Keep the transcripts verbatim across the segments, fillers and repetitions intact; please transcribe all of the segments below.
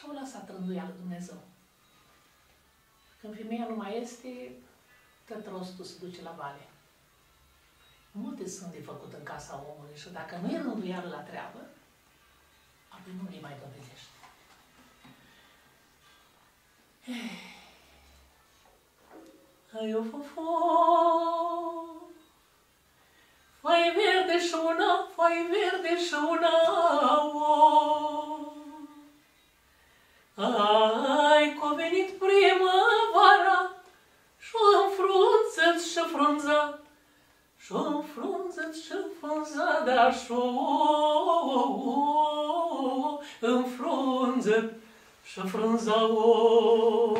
Și-au lăsat rânduială Dumnezeu. Când femeia nu mai este, tot rostul se duce la vale. Multe sunt de făcut în casa omului și dacă nu e rânduială la treabă, apoi nu le mai dovedește. Ai o fofo, fai verde și una, fai verde și una, ai că-a venit primăvara și-o înfrunză-ți și frunza, și-o înfrunză-ți și frunza, dar și-o înfrunză și frunza-o.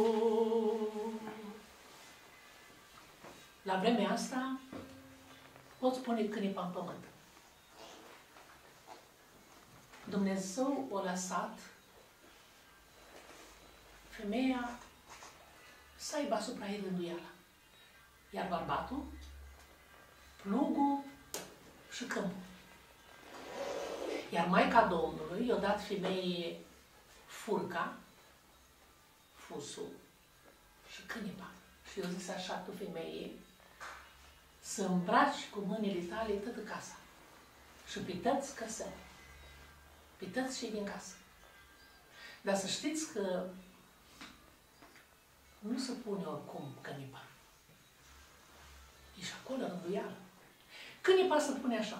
La vremea asta poți pune cânipa în pământ. Dumnezeu o lăsat femeia să aibă asupra ei rânduiala. Iar bărbatul, plugul și câmpul. Iar Maica Domnului i-a dat femeii furca, fusul și cânipa. Și eu zis așa, tu femeie, să îmbraci cu mâinile tale toată casa. Și pități căsări. Pități și din casă. Dar să știți că nu se pune oricum cânipa. E și acolo rânduială. Cânipa se pune așa.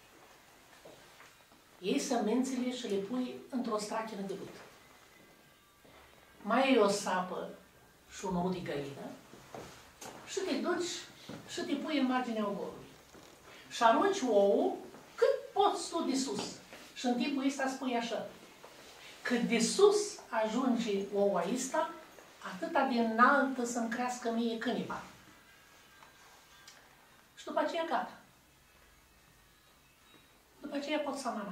Iei sămânțele și le pui într-o strachină de lut. Mai iei o sapă și un ou de găină și te duci și te pui în marginea ogorului. Și arunci ouul cât poți tu de sus. Și în timpul ăsta spui așa. Cât de sus ajunge oua ăsta, atâta de înaltă să-mi crească mie cânipa. Și după aceea gata. După aceea pot să mama.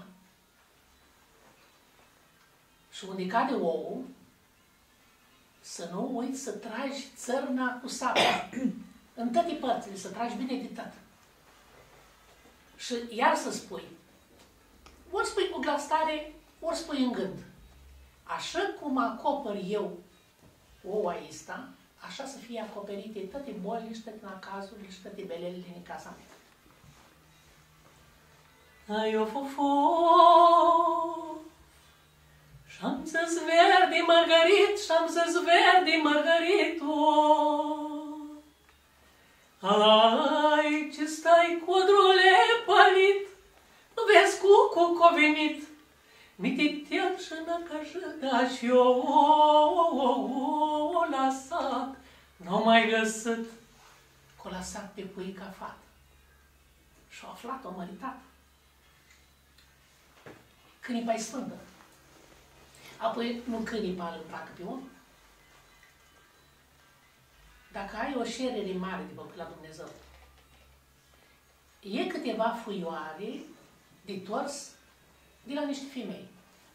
Și unde cade ouul, să nu uiți să tragi țărna cu sapa. În toate părțile, să tragi bine de tot. Și iar să spui. Ori spui cu glas tare, ori spui în gând. Așa cum acopăr eu oua asta, așa să fie acoperite toate bolile și toate nacazurile și toate belele din casa mea. Ai o fofo, și-am zis verde mărgărit, și-am zis verde mărgărit, ai, ce stai codrule pălit, nu vezi cucu că-a venit, mititel și năcăjăta și eu o lăsat, n-o mai găsit, că-o lăsat pe puica fată și-o aflat-o măritat. Cânipa-i sfântă. Apoi nu cânipa îl împacă pe om. Dacă ai o șerere mare de la Dumnezeu, e câteva fuioare de tors de la niște femei.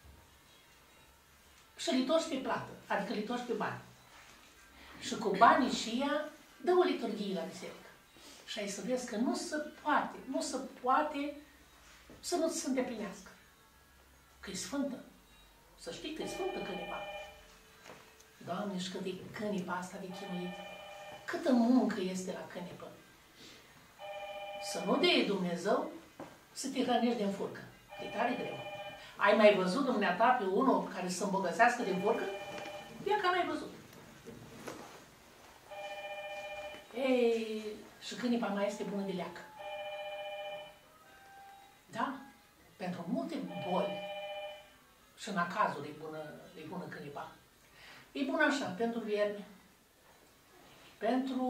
Și le torci pe plată, adică le torci pe bani. Și cu banii și ea dă o liturghie la biserică. Și ai să vezi că nu se poate, nu se poate să nu se îndeplinească. Că e sfântă. Să știi că e sfântă cânipa. Doamne, și cât e cânipa asta de chinuit. Câtă muncă este la cânipă. Să nu dea Dumnezeu să te hrănești din furcă. E tare greu. Ai mai văzut dumneata pe unul care să îmbogățească din furcă? Ia că n-ai văzut. Ei, și cânipa mai este bună de leacă. Da? Pentru multe boli și în acazul e bună, e bună cânipa. E bună așa, pentru vierme, pentru,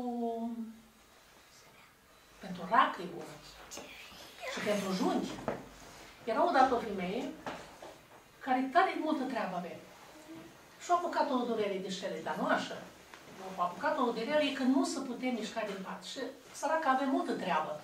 pentru racă e bună și pentru junchi. Era odată o femeie care tare multă treabă avea. Și-a apucat o durere de șele, dar nu așa. A apucat o durere că nu se putea mișca din pat. Și săraca avea multă treabă.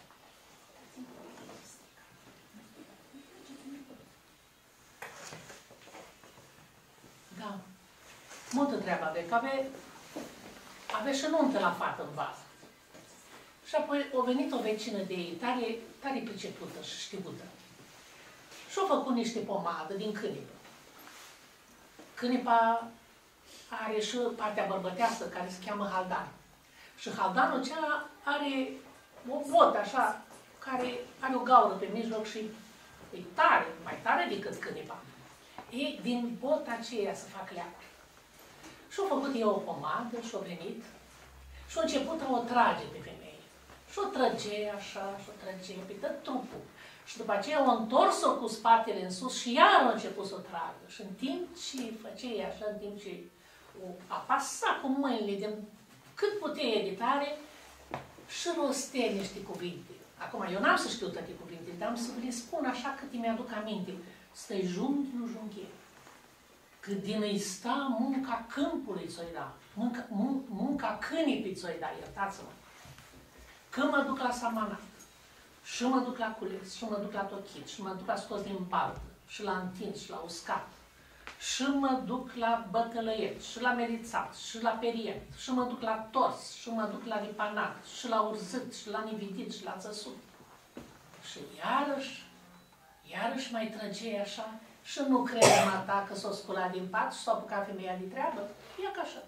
Da. Multă treabă avea, că avea, avea și nuntă la fată în vas. Și apoi a venit o vecină de ei, tare, tare pricepută și știută. Și-a făcut niște pomadă din câinipă. cânipa are și partea bărbătească, care se cheamă haldan. Și haldanul acela are o botă așa, care are o gaură pe mijloc și e tare, mai tare decât cânipa. E din bota aceea să fac leacuri. Și-a făcut eu o pomadă și-a venit și-a început a o trage pe femeie. Și-o trăge așa, și-o trăge pe tot trupul. Și după aceea a întors-o cu spatele în sus și iar a început să o tragă. Și în timp ce făcea așa, în timp ce o apasa cu mâinile de cât putea de tare și rostea niște cuvinte. Acum, eu n-am să știu toate cuvintele, dar am să le spun așa cât îmi aduc aminte. Stă-i junghi, nu junghe. Că din îi sta munca câmpului ți-o-i da. Munca, mun, munca câinii ți-o-i da, iertați-mă. Când mă duc la samanat, și mă duc la cules, și mă duc la tochit, și mă duc la scos din baltă, și la întins, și la uscat, și mă duc la bătălăiet, și la merițat, și la periet, și mă duc la tors, și mă duc la lipanat, și la urzit, și la nividit, și la țăsut. Și iarăși, iarăși mai trăgea așa, și nu crede mata că s-o scula din pat și s-o apuca femeia de treabă. Ia ca așa.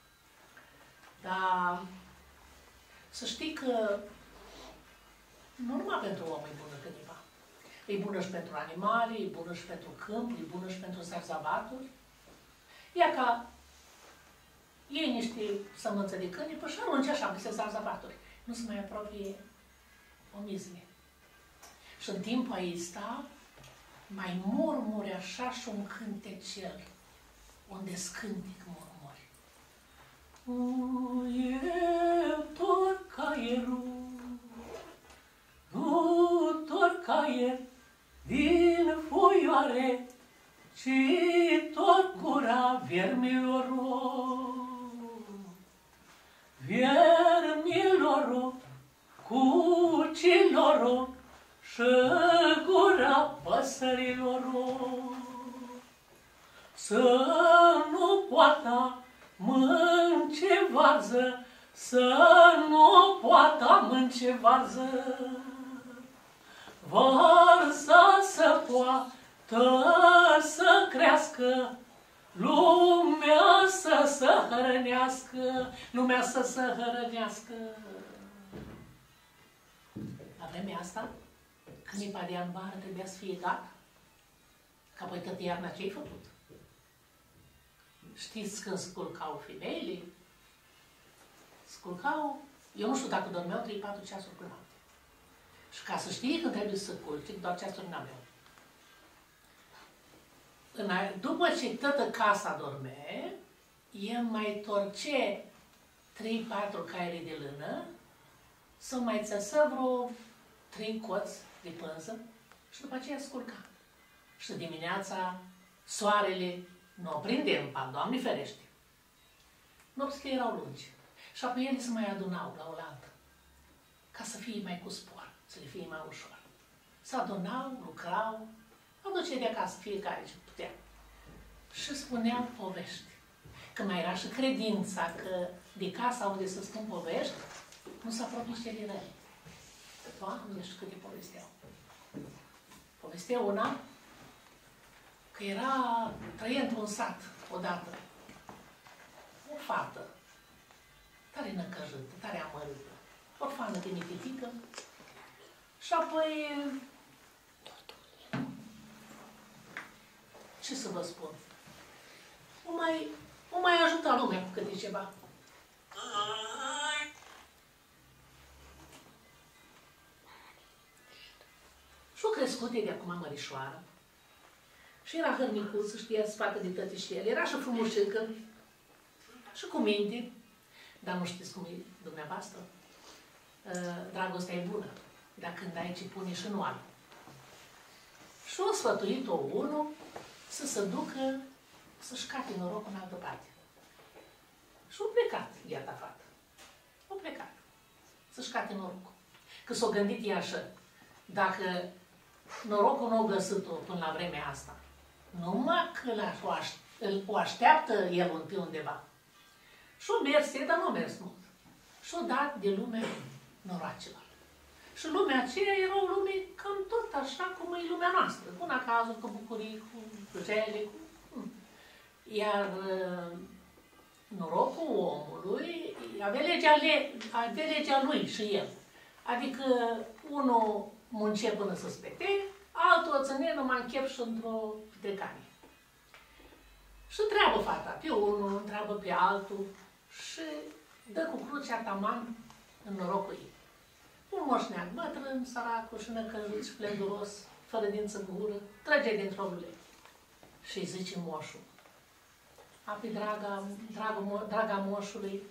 Dar să știi că nu numai pentru om e bună cânipa. E bună și pentru animale, e bună și pentru câmp, e bună și pentru zarzavaturi. Ia ca iei niște sămânță de câinipă și arunci așa peste zarzavaturi. Nu se mai apropie o mizme. Și în timpul ei sta, mai murmuri așa și un cântecel, unde scântic murmuri. Nu e tot caierul, nu tot caier din foioare, ci tot gura viermilor, viermilor, cucilor, și gura păsărilor, să nu poată mânce varză, să nu poată mânce varză, varza să poată să crească, lumea să se hrănească, lumea să se hrănească. La vremea asta, cânipa de anvară trebuia să fie gata. Că apoi tot iarna ce-ai făcut? Știți când sculcau femeile? Sculcau, eu nu știu dacă dormeau trei patru ceasuri pe noapte. Și ca să știi când trebuie să culci, doar ceasuri n-aveau. După ce toată casa dorme, el mai torce trei patru caiere de lână, să mai țăsă vreo trei coți de pânză și după aceea sculca. Și dimineața soarele nu o prinde în pat, Doamne ferește. Nopțile erau lungi. Și apoi ele se mai adunau la oaltă, ca să fie mai cu spor, să le fie mai ușor. Se adunau, lucrau, aduce de acasă fiecare ce putea. Și spuneau povești. Că mai era și credința că de casa unde se spun povești, nu se apropie cele răi. Doamne, știu câte povesteau. Povestea una că era, trăie într-un sat odată, o fată, tare năcăjită, tare amărâtă, orfană de mititică, și apoi, ce să vă spun, o mai, o mai ajuta lumea cu câte ceva. Și-o crescut de acum mărișoară. Și era hărnicuță, știa să facă de toate și ele. Era și frumușică și cu minte. Dar nu știți cum e dumneavoastră. Dragostea e bună. Dar când ai ce pune și nu ai. Și-o sfătuit-o unul să se ducă să-și cate norocul în altă parte. Și-o plecat, iată fată. O plecat. Să-și cate norocul. Că s-o gândit ea așa. Dacă norocul nu o găsit-o până la vremea asta, numai că o așteaptă el un pe undeva. Și-o merse, dar nu a mers mult. Și-o dat de lumea noroacelor. Și lumea aceea era o lume cam tot așa cum e lumea noastră. Cu nacazuri, cu bucurii, cu rele, cu... Iar norocul omului avea legea, le, avea legea lui și el. Adică unul munce până să spete, altul o ține numai în chef și într-o trecanie. Și întreabă fata pe unul, întreabă pe altul și dă cu crucea taman în norocul ei. Un moșneac bătrân, săracul și năcăjit și plenduros, fără dință în gură, trage dintr-o luletă. Și îi zice moșul: api, draga, draga, draga moșului,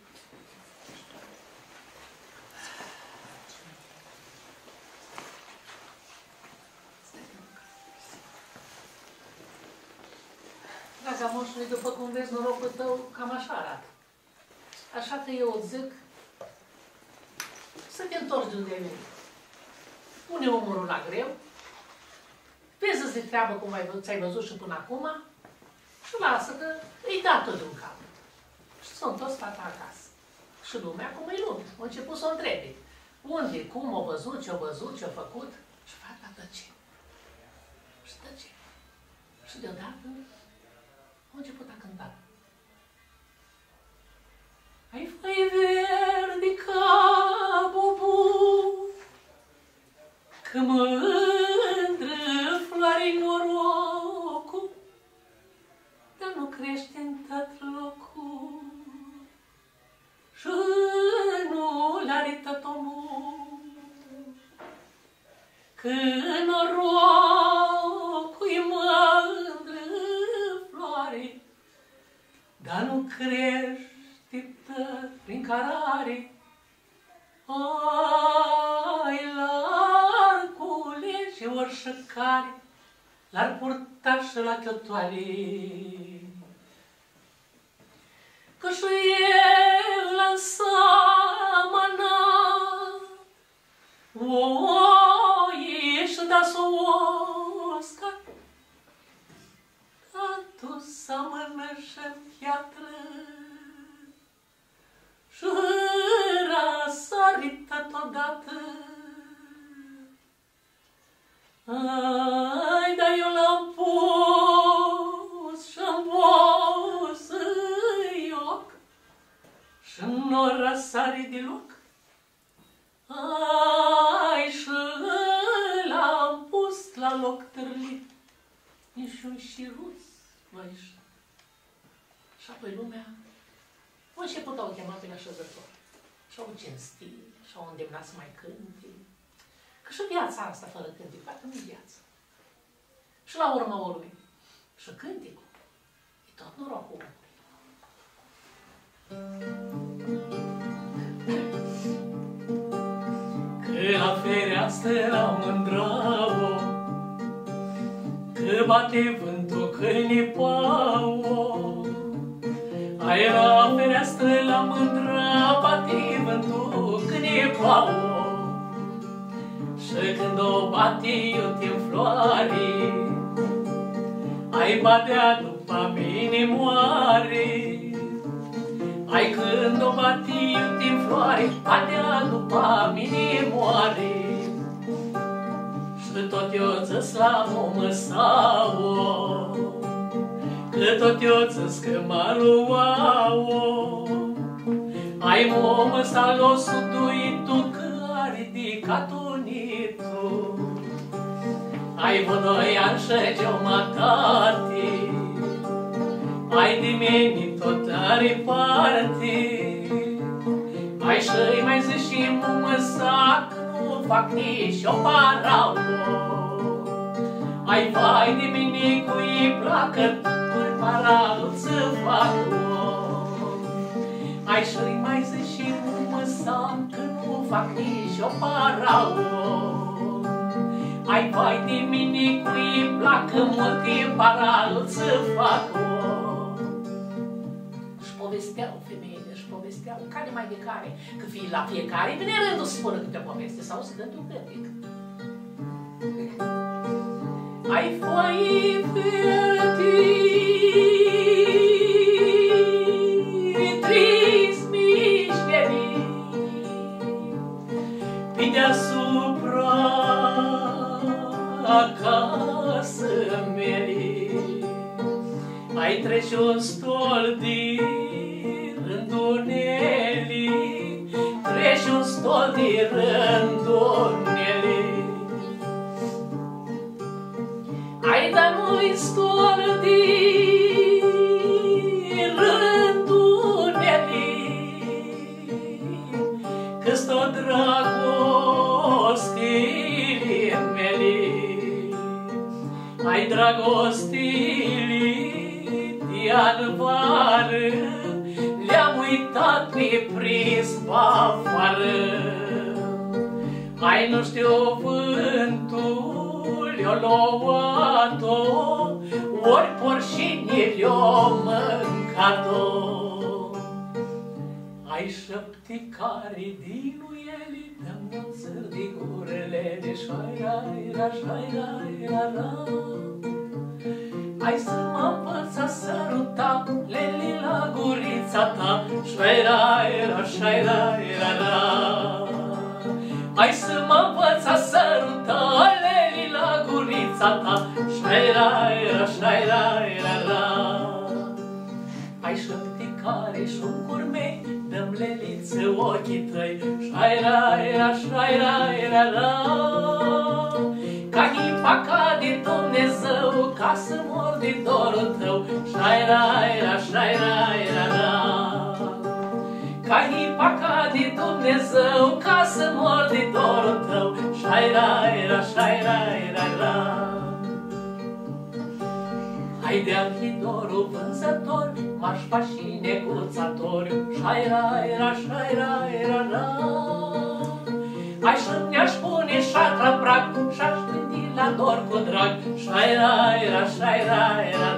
draga moșului, după cum vezi, norocul tău cam așa arată. Așa că eu îți zic să te întorci de unde ai venit. Pune umărul la greu, vezi de treabă cum ți-ai văzut și până acum și lasă că îi da tot de un cap. Și s-a întors fata acasă. Și lumea, cum e lume, a început să o întrebe. Unde, cum, o văzut, ce-o văzut, ce-o făcut. Și fata tăce. Și tăce. Și deodată a început a cânta. Ai făi verdi ca bubu, că mândră floare-i norocul, dar nu crește în tot locul și nu l-are tot omul. Că norocul-i mândră floare, dar nu crește prin carare. Ai, l-ar și orșăcare, l-ar purta și la chiotoare. Că și el înseamănă oie și da s-o osca, dar tu seamănă și-n piatră și răsărită todată. Ai, dar eu l-am pus și-n pus în ioc și n-o răsări deloc. Ai, și l-am pus la loc târlit, nici un șiruț va ieși. Și apoi lumea a început au chemat pe la șezător. Și-au cinstit, și-au îndemnat să mai cânte. Că și viața asta fără cântic, poate nu-i viață. Și la urma urmei, și cânticul e tot norocul omului. Că la fereastră la mândră-o, că bate vântul, că ne pau-o, ai la fereastră la mândră, bate vântul când e plouă. Și când o bate eu te-n floare, ai batea după mine moare. Ai când o bate eu te-n floare, batea după mine moare. Și tot eu ți-s la momă sau-o, că tot eu ți-s că mă luau. Ai momă sa l-o suduitu, că a ridicat unitu. Ai vodoi ani și jumătate, ai dimeni tot are parte. Ai și-i mai zi și momă sa, că nu fac nici o parau. Ai vai de mine cu-i placă, parau să fac-o. Ai și-i mai zi și mumă sa, că nu fac nici o parau. Ai vai de mine cu-i placă, multe parau să fac-o. Și povesteau femeile, și povesteau, care mai de care, că fie la fiecare vine rândul să spună câte poveste sau să cânte un cântec. Ai foi verdi, trist mișteri, pe deasupra acasă mele. Ai Ai trece un stol din rândunelii, trece un stol din rândunelii. Ai da nu-i stol din rândunelii, că-s tot dragostii mele. Ai dragostii de-an vară, le-am uitat pe prisma afară. Ai nu știu vântul, le-o luat-o, ori porșinii le-o mâncat-o. Ai șapte care din ele, dă-mi mulțări de gurele de șoaira, șoaira, hai să mă învăț să săruta leli la gurița ta, șoaira, șoaira, hai să mă învăț să săruta leli la gurița ta, șoaira, șoaira. Ai șapte care și-un curmei, dă-mi leliță ochii tăi, șaira, șaira, ca hipaca de Dumnezeu, ca să mor de dorul tău, șaira, șaira, ca hipaca de Dumnezeu, ca să mor de dorul tău, șaira, șaira. Hai de arhidorul vânzător, mașpa și neguțator, șaira, șaira, hai să-mi-aș pune șatra prag, și-aș gândi la dor cu drag, șaira, șaira,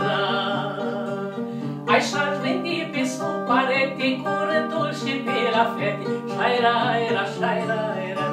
hai și-aș gândi pe sub parete, cu rândul și pe la fete, șaira, șaira.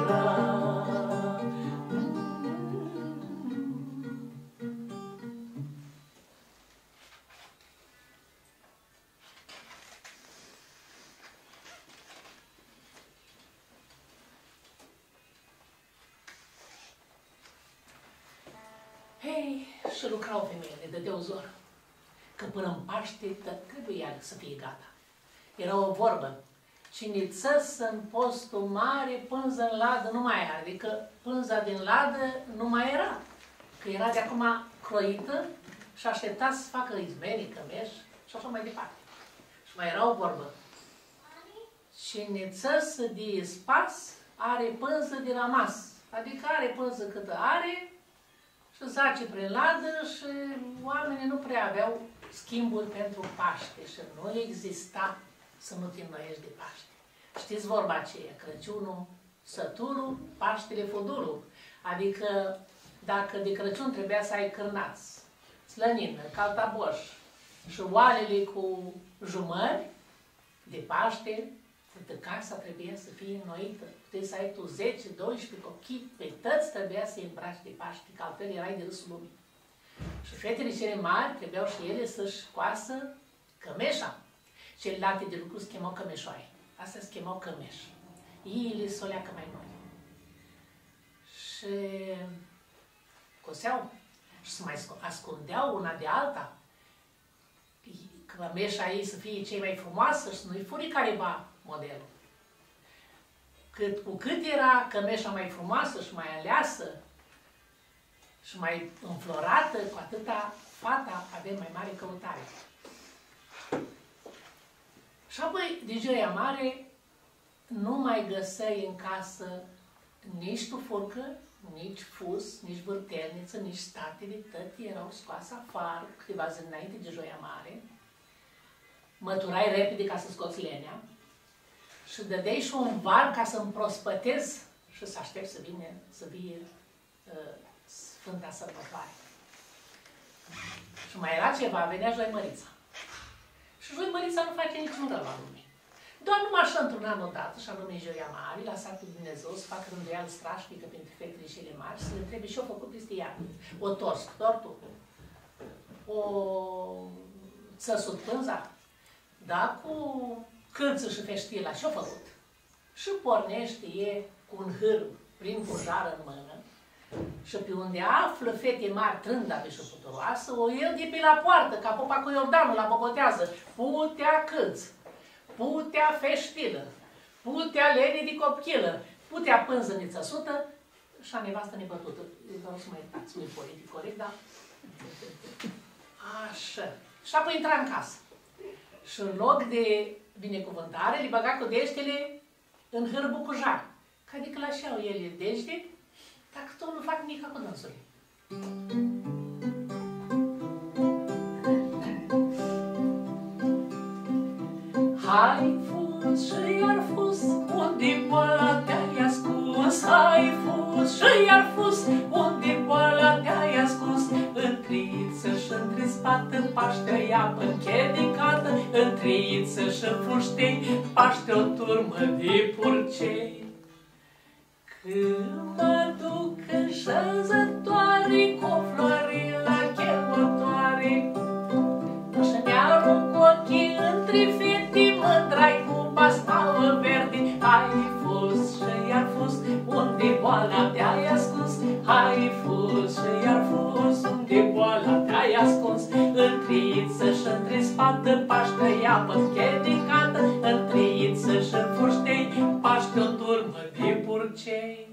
Hei, și lucrau femeile, dădeau zor, că până în Paște trebuia să fie gata. Era o vorbă, cine țăsă în postul mare, pânză în ladă nu mai era, adică pânza din ladă nu mai era, că era de acum croită și aștepta să facă izmeni, cămeș și așa mai departe. Și mai era o vorbă, cine țăsă de spas, are pânză de la masă, adică are pânză câtă are, și zace prin ladă și oamenii nu prea aveau schimburi pentru Paște și nu exista să nu te înnoiești de Paște. Știți vorba aceea, Crăciunul săturul, Paștele fudurul. Adică dacă de Crăciun trebuia să ai cârnați, slănină, caltaboș și oalele cu jumări, de Paște, de casa trebuia să fie înnoită. Puteai să ai tu zece, doisprezece copii, pe toți trebuia să-i îmbraci de Paște, că altfel erai de râsul lumii. Și fetele cele mari trebuiau și ele să-și coasă cămeșa. Celelalte de lucru se chemau cămeșoaie. Astea se chemau cămeș. Iile s-o leacă mai noi. Și coseau și se mai ascundeau una de alta. Cămeșa ei să fie cei mai frumoasă și să nu-i furi careva modelul. Cât, cu cât era cămeșa mai frumoasă și mai aleasă și mai înflorată, cu atâta fata avea mai mare căutare. Și apoi, de Joia Mare, nu mai găseai în casă nici tufurcă, nici fus, nici vârtelniță, nici statele, toate erau scoase afară câteva zile înainte de Joia Mare. Măturai repede ca să scoți lenea și dădeai și un var ca să împrospătezi și să aștept să vină, să vie uh, Sfânta Sărbătoare. Și mai era ceva, venea Joimărița. Și Joimărița nu face niciun rău la lume. Doar numai așa într-un an odată, și anume în Joia Mare, la satul Dumnezeu, să facă rânduială strașnică pentru fetele cele mari, să le întrebe ce-au făcut peste iarnă. O tors tortul, o țăsut pânza, da, cu câlță și feștila, ce-au făcut? Și pornește e cu un hârb, prin cujară în mână, Și pe unde află fete mari trândabe și puturoasă, o el de pe la poartă, ca popa cu Iordanul la bobotează, putea câț, putea feștilă, putea lene de copchilă, putea pânzăniță sută și a nevastă nebătută. Eu vreau să mă iertați, nu-i politic corect, dar... Așa. Și apoi intra în casă. Și în loc de binecuvântare, le băga cu deștele în hârbu cu jar. Adică la așa ele dește, dacă tot nu fac nimic cu dânsul. Hai fus și iar fus, unde boala te-ai ascuns. Hai fus și iar fus, unde boala te-ai ascuns. În triță și între spată, paște apă închedicată. În triță și în fruștei, paște o turmă de purcei. Când mă duc în șezătoare, cu flori la chemotoare, și ne-arunc ochii între fete, mândrai cu basmală verde. Hai fus și iar fus, unde boala te-ai ascuns. Hai fus și iar fus, unde boala te-ai ascuns. Între iță și între spată, paște apă închedicată. Între iță și în fruștei, paște o turmă de purcei.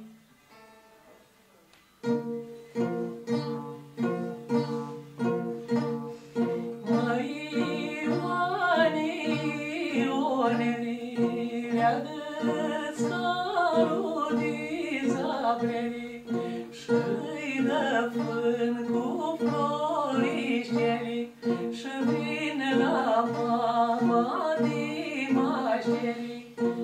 Măi, Ioane, Ionele, leagă-ți carul de zabrele și-i dă fân cu floriștele și vine la mama de maștele.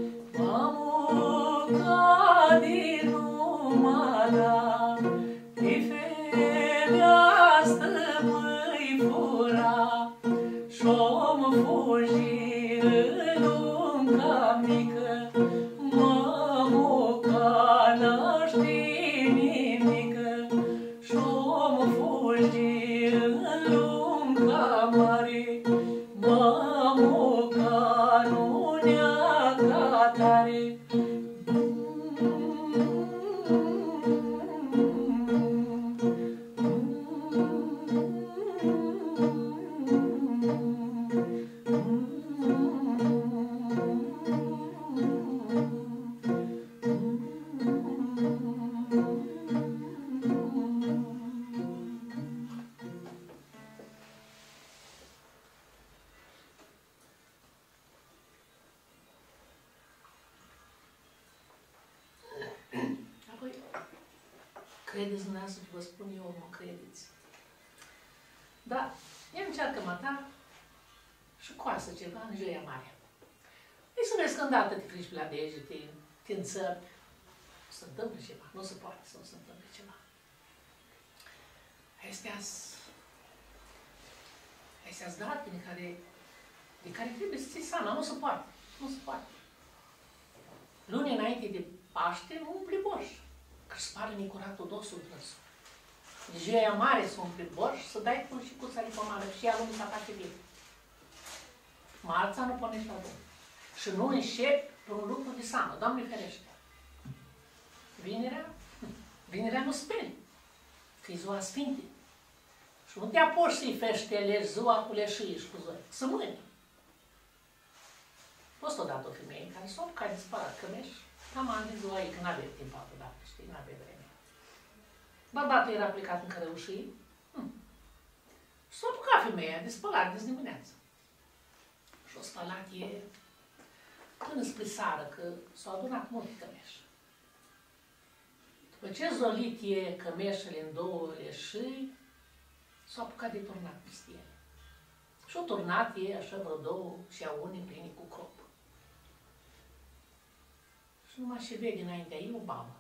Mamuca din numala, de fereastră măi fura, și-om fugi în lunga mică. Mamuca n-aști nimică, și-om fugi în lunga mare. Mamuca nu ne-a tare. Credeți dumneavoastră că vă spun eu, mă credeți. Da, ea încearcă mata și coasă ceva în joia mare. Ei să vezi că îndată te frici pe la degete, te înțăpi, se întâmplă ceva, nu se poate să nu se întâmple ceva. Astea-s astea-s datine care, de care trebuie să ții seama, nu se poate, nu se poate. Luni înainte de Paște, nu umpli borș. Că își spară necuratul dosul trăsul. De joia mare să umpli borș, să dai cu și cuța de pomană și ea lumea să face bine. Marța nu pornești la drum. Și nu înșepi pe un lucru de seamă. Doamne ferește! Vinerea? Vinerea nu speli. Că e ziua Sfinte. Și nu te apuci să-i feștelești ziua cu leșâie și cu zori. Să mâini. Fost odată o femeie care s-a apucat de spălat cămeș. Cam an de ziua ei, că n-avea timp altă dată, știi, n-avea vreme. Bărbatul era plecat în cărăușii. Hm. Și s-a apucat femeia de spălat de dimineață. Și-o spălat e până spre seară, că s-au adunat multe cămeși. După ce zolit e cămeșele în două leșâi, s-a apucat de turnat peste ele. Și-o turnat e așa vreo două și a unii pline cu crop. Și numai și vede înaintea ei o babă.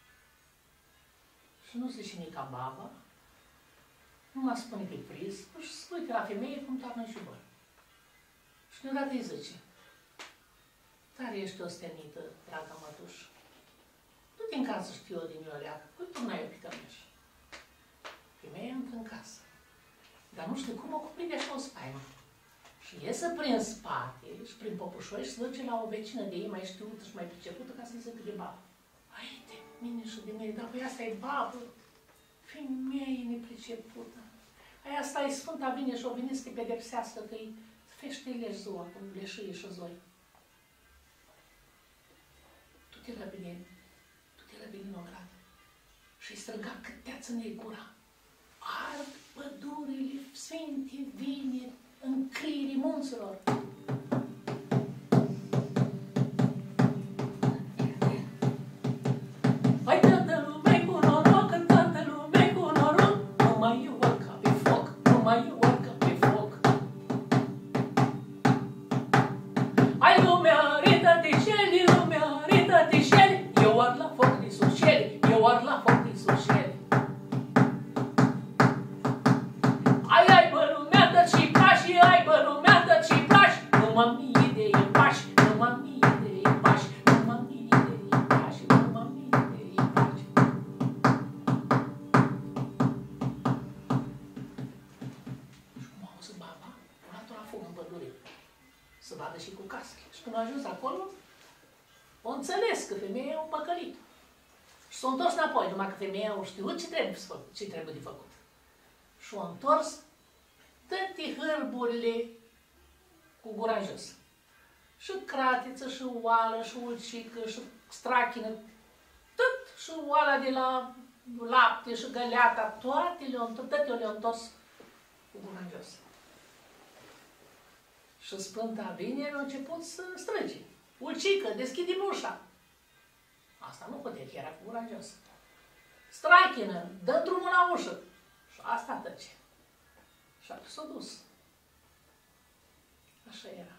Și nu zice nica baba, numai spune pe pris, și se uite la femeie cum toarnă și bă. Și deodată îi zice, tare ești ostenită, draga mătușă. Du-te în casă, știu eu din Ioleacă, păi turna eu pe cămeș. Femeia intră în casă. Dar nu știu cum o cuprinde așa o spaimă. Și iese prin spate și prin popușoi și se duce la o vecină de ei mai știută și mai pricepută ca să-i zică de babă. Haide, mine și de mine, dar păi asta e babă. Femeie nepricepută. Aia stai Sfânta vine și o vine să te pedepsească că-i feștelești ziua, cum leșâie și zoi. Tu te răbine, tu te răbine în ogradă și-i străga cât te-a ține gura. Ard pădurile sfinte vine în cririi munților. Hai toată lumea cu noroc, în toată lumea cu noroc, numai eu urca pe foc, numai eu urca pe foc. Hai lumea, rită-te șeli, lumea, rită-te șeli, eu ar la foc de sușeli, eu ar la foc de sușeli. Ai, ai, bă, lumea, dă și pași, ai, bă, lumea, dă și pași, numai mie de ei pași, numai mie de ei pași, numai mie de ei pași, numai mie de ei pași. Și cum a auzit baba, a luat-o la foc în pădure, să vadă și cu cască. Și când a ajuns acolo, o înțeles că femeia o păcălit. Și s-a întors înapoi, numai că femeia o știut ce trebuie, ce trebuie de făcut. Și a întors toate hârburile cu gura jos. Și cratiță, și oală, și ulcică, și strachină, tot, și oala de la lapte, și găleata, toate le-au întors, toate le-au întors cu gura jos. Și Sfânta vine, a început să strige. Ulcică, deschide ușa. Asta nu putea, că era cu gura jos. Strachină, dă drumul la ușă. Și asta tăce. Și atunci s-a dus. Așa era.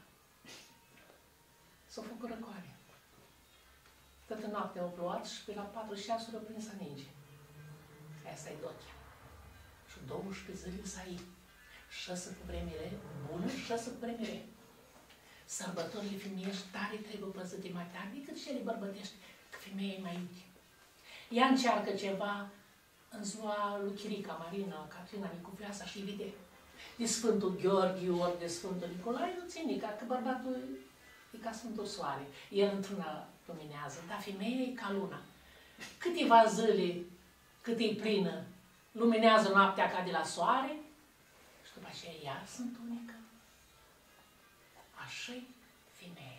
S-a făcut răcoare. Toată noaptea au plouat și pe la patru ceasuri au prins a ninge. Asta-i dochea. Și douăsprezece zile s-a iei. Șase cu vremire bună și șase cu vremire. Sărbătorile femeiești tare trebuie păzite mai tare decât cele bărbătești, că femeia e mai iute. Ea încearcă ceva în ziua lui Chirica, Marina, Catrina, Nicufioasa și vede de Sfântul Gheorghe ori de Sfântul Nicolae, nu ține, că bărbatul e ca Sfântul Soare. El într-una luminează, dar femeia e ca luna. Câteva zile, cât e plină, luminează noaptea ca de la soare și după aceea iar sunt unică. Așa-i femeia.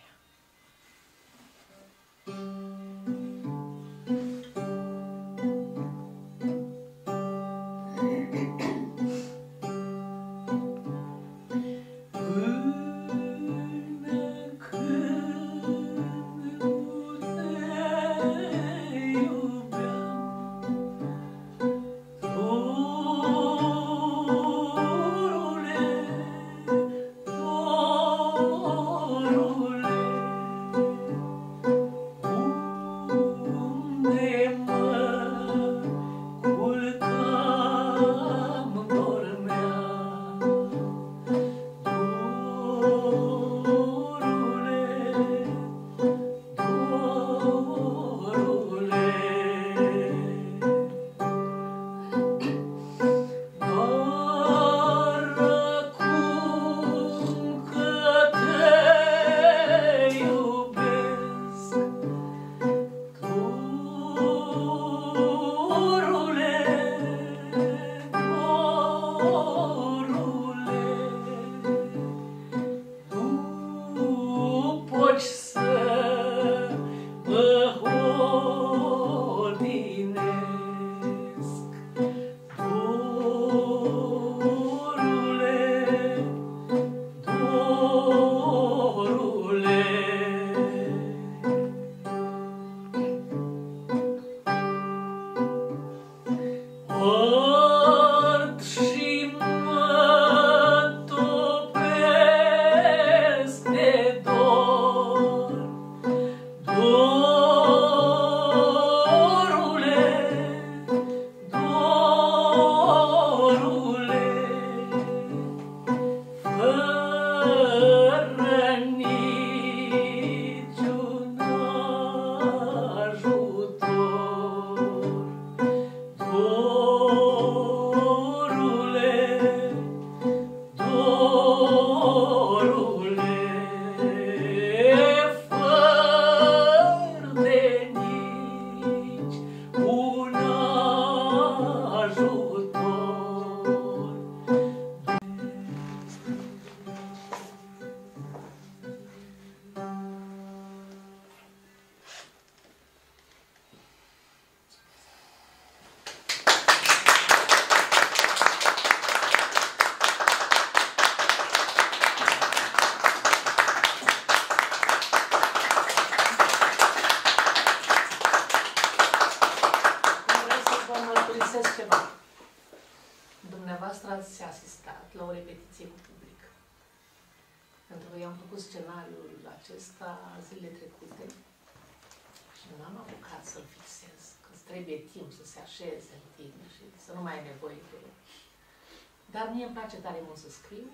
dumneavoastră ați asistat la o repetiție cu public. Pentru că eu am făcut scenariul acesta zilele trecute și nu am apucat să-l fixez, că îți trebuie timp să se așeze în tine și să nu mai ai nevoie de el. Dar mie îmi place tare mult să scriu,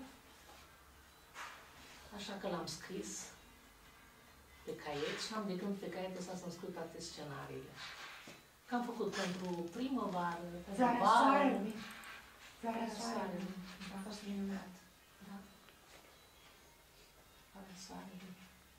așa că l-am scris pe caiet și am de când pe caiet ăsta să-mi scriu toate scenariile. Că am făcut pentru primăvară, Zarea Soarelui. Zarea Soarelui. A fost minunat. Da. Zarea Soarelui.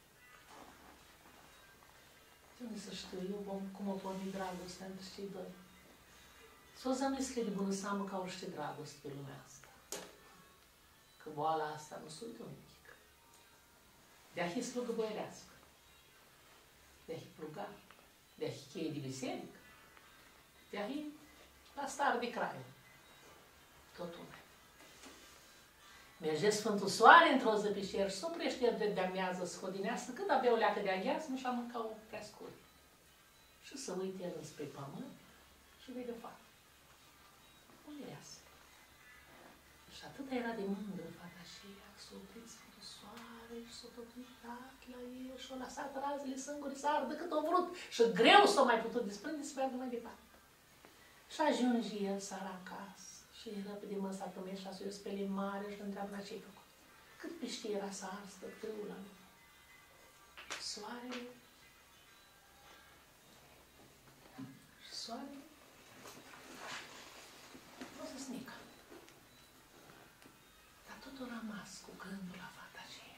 Ce unde să știu eu cum o porni dragostea între cei doi. S-o zămisle de bună seamă ca orice dragoste pe lumea asta. Că boala asta nu se uită nimic. De-ahi slugă boierească. De-ahi pluga. De-ahi cheie de biserică. De-ahi la star de craiu. Tot una. Merge Sfântul Soare într-o zi pe cer și s-o oprește el de amiază să hodinească, când abia o leacă de aghiaz, nu și-a mâncat o prea scurt. Și să uite el înspre pământ și vede fata. Unde iasă? Și atât era de mândră fata aceea, că s-a oprit Sfântul Soare și s-a tot uitat la el și-a lăsat razele sânguri să ardă cât o vrut și greu s-a mai putut desprinde să meargă mai departe. Și ajunge el seara acasă și repede mă s-a promit și a sus spele mare și întreabă la ce-ai făcut. Cât pește era să arstă grâul la lui. Soarele și soarele nu se snică. Dar totul a rămas cu gândul la fata aceea.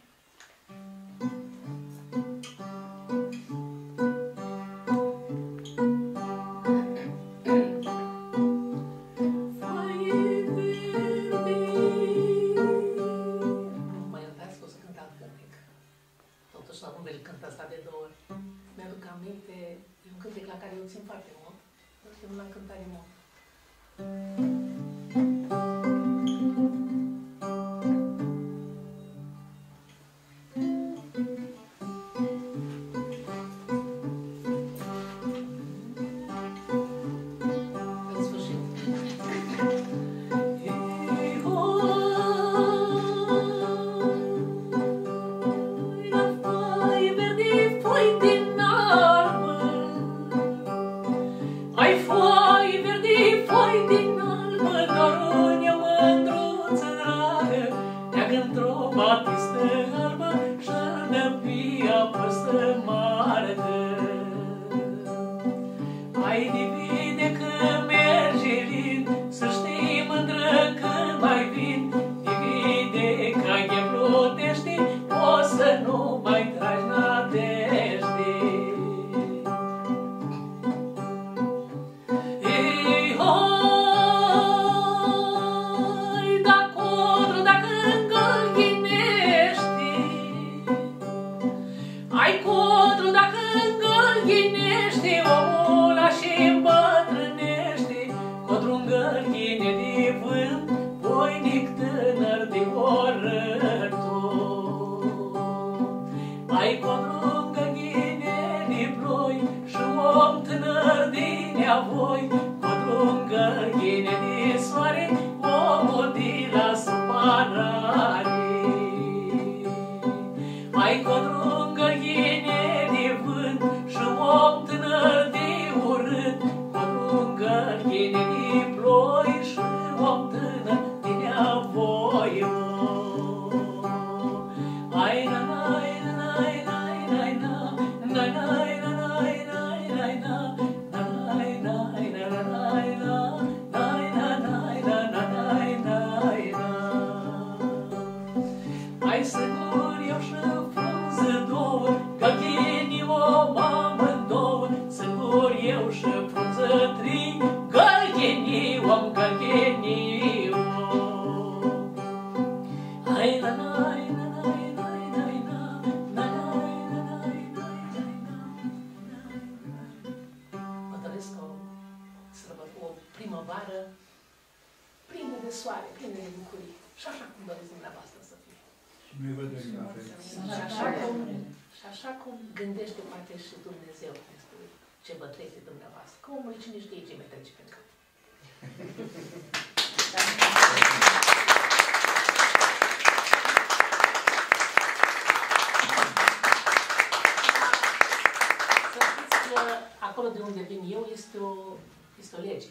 Cine știe ce mai trece pe cap. Să știți că acolo de unde vin eu este o, este o lege.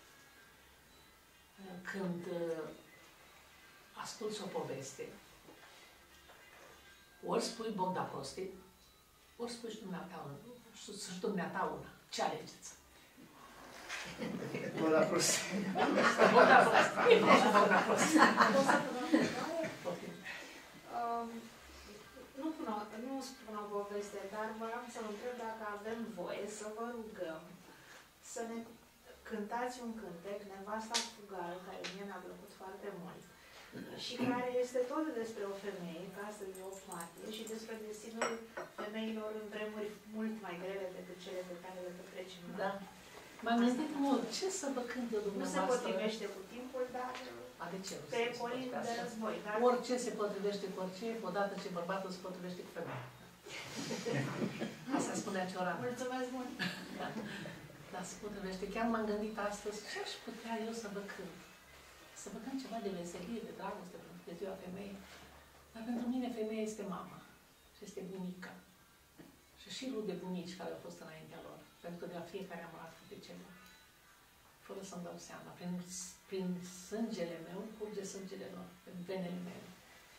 Când asculți o poveste, ori spui Bogda prostii, ori spui și dumneata una. Și dumneata una. Ce alegeți? Bogda prostii. Bogda prostii. E bine și Bogda prostii. Nu, pun o, nu spun o poveste, dar vreau să vă întreb dacă avem voie să vă rugăm să ne cântați un cântec, Nevasta Fugară, care mie mi-a plăcut foarte mult și care este tot despre o femeie, că astăzi e opt martie, și despre destinul femeilor în vremuri mult mai grele decât cele pe care le petrecem noi. Da. M-am gândit mult, ce să vă cânt eu dumneavoastră? Nu se potrivește cu timpul, dar A, de ce? pe colin de război. Dar... Orice se potrivește cu orice, odată ce bărbatul se potrivește cu femeia. Asta spunea Cioran. Mulțumesc mult! Da. Dar se potrivește. Chiar m-am gândit astăzi, ce aș putea eu să vă cânt? Să vă cânt ceva de veselie, de dragoste, de ziua femeii. Dar pentru mine femeia este mama. Și este bunica. Și și rude bunici care au fost înaintea lor. Pentru că de la fiecare am luat câte ceva. Fără să-mi dau seama. Prin, prin sângele meu curge sângele lor. Prin venele mele.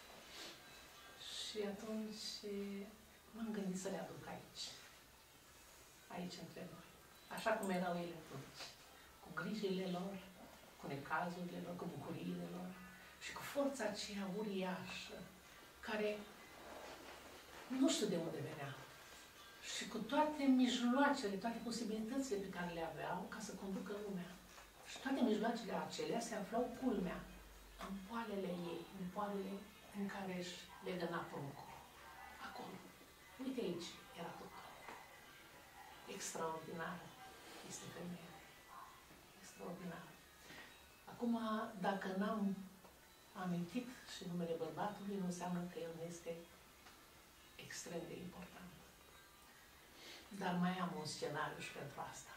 Și atunci m-am gândit să le aduc aici. Aici între noi. Așa cum erau ele atunci. Cu grijile lor, cu necazurile lor, cu bucuriile lor. Și cu forța aceea uriașă, care nu știu de unde venea. Și cu toate mijloacele, toate posibilitățile pe care le aveau ca să conducă lumea. Și toate mijloacele acelea se aflau culmea în poalele ei, în poalele în care își legăna pruncul. Acolo. Uite aici, era tot. Extraordinară este femeia. Extraordinară. Acum, dacă n-am amintit și numele bărbatului, nu înseamnă că el nu este extrem de important. Dar mai am un scenariu și pentru asta.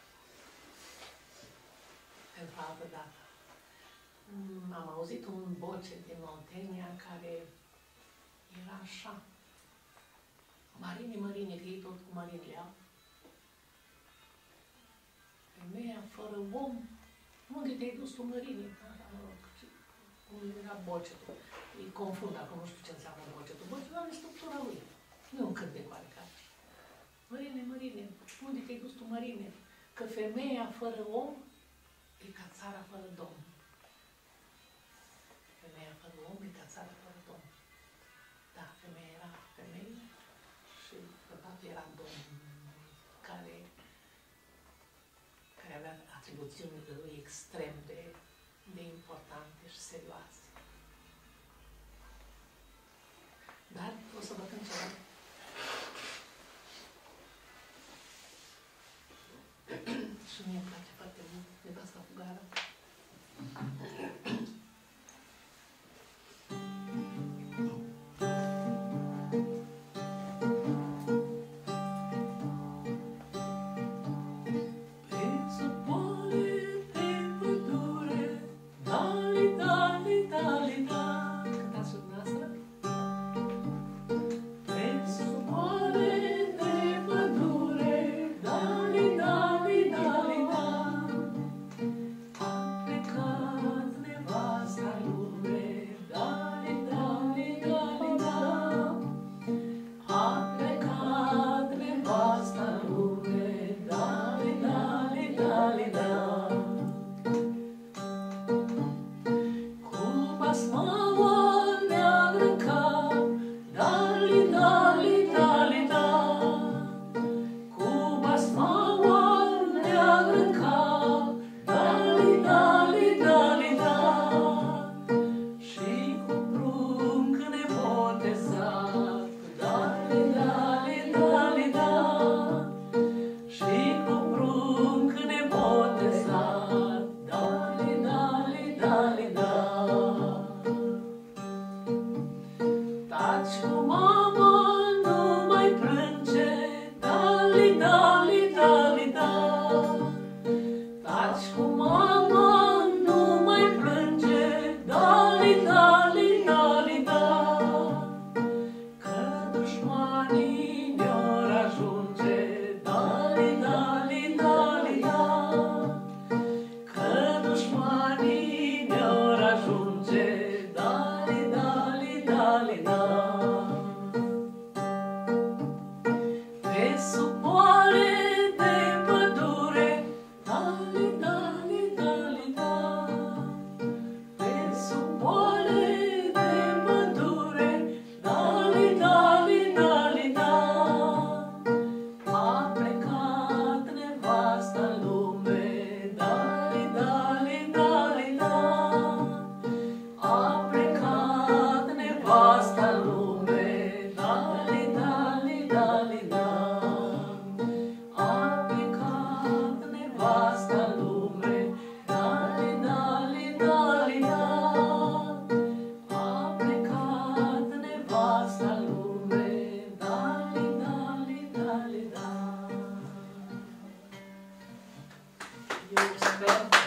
Pentru altă dată. Am auzit un boce din Montenia care era așa. Marini, Marini, că ei tot cu Marini le au. Femeia fără om. Unde te-ai dus tu, Marini? Cum era bocetul. Îi confund acum, nu știu ce înseamnă bocetul. Bocetul are structura lui. Nu e un cântec oarecare. Mărine, Mărine, unde te-ai dus tu, Mărine? Că femeia fără om e ca țara fără domn. Femeia fără om e ca țara fără domn. Da, femeia era femeie și bărbatul era domn care, care avea atribuțiunile lui extrem de, de importante și serioase. Dar o să vă cânt ceva. Și mie îmi place foarte mult Nevasta Fugară. Pe zăpoare, pe pădure, dali, dali, dali. Amen.